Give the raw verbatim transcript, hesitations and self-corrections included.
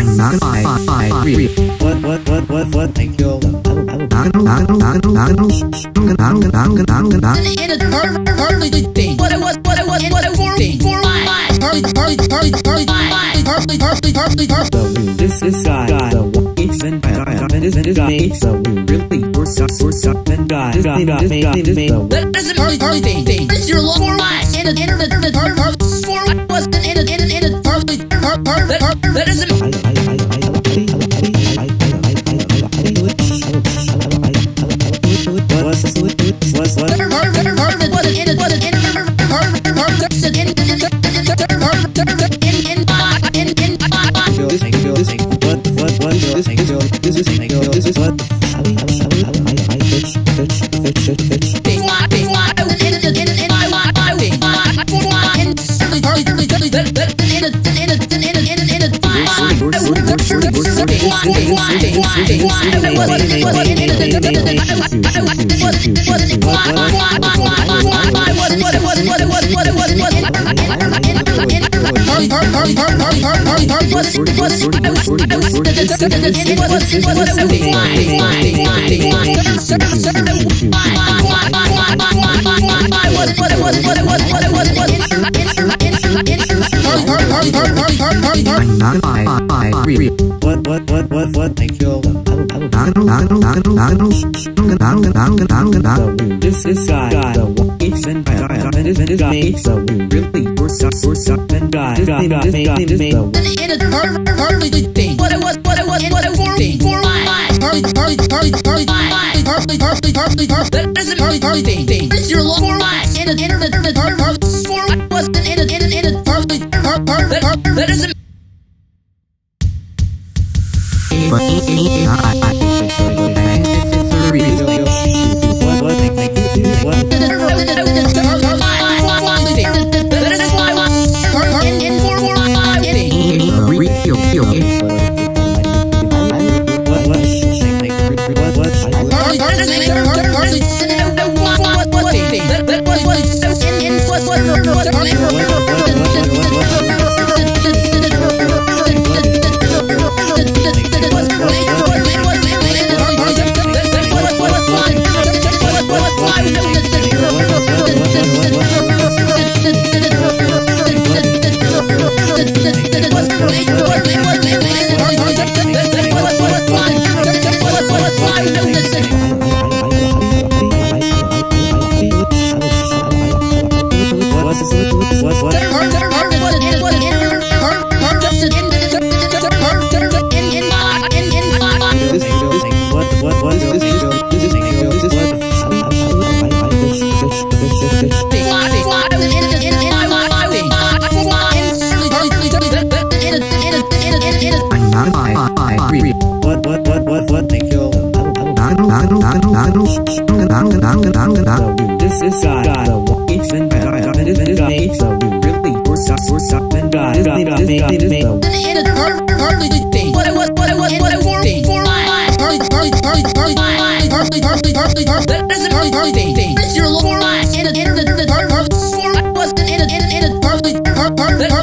I'm not I I I read. What what what what what thank you. I don't I don't I don't I don't I'm gonna I'm gonna I'm gonna I'm gonna in a hard hardly thing. What I was what I was what I was thing. For my hardly hardly hardly hardly hardly hardly hardly hardly. This is guy the one eats and and is and is guy so really or suck or suck and guy is guy is guy is the that doesn't hardly hardly thing thing. This your long for my in a in a in a hard hard for I was in a in a in a hardly hard hard that that doesn't I'm not I I I read. What what what what what thank you. I don't I don't I don't I don't I'm gonna I'm gonna I'm gonna I'm gonna this is guy the one eats and and is and is guy so really or suck or suck and guy is guy is guy is the in a hard hardly thing. What I was what I was what I was thing. For my hardly hardly hardly hardly hardly hardly hardly that doesn't hardly hardly thing thing. This your long for my in a in a in a hard hard for I was in a in a in a hardly hard hard that that doesn't. But I I I this is guy the one eats and and is and is guy so really or suck or suck and guy is guy is guy is the in a hard hardly thing. What I was what I was what I was thing. For my hardly hardly hardly hardly hardly hardly hardly that doesn't hardly hardly thing. This your long for my in a in a in a hard hard for I was in a in a in a hardly hard hard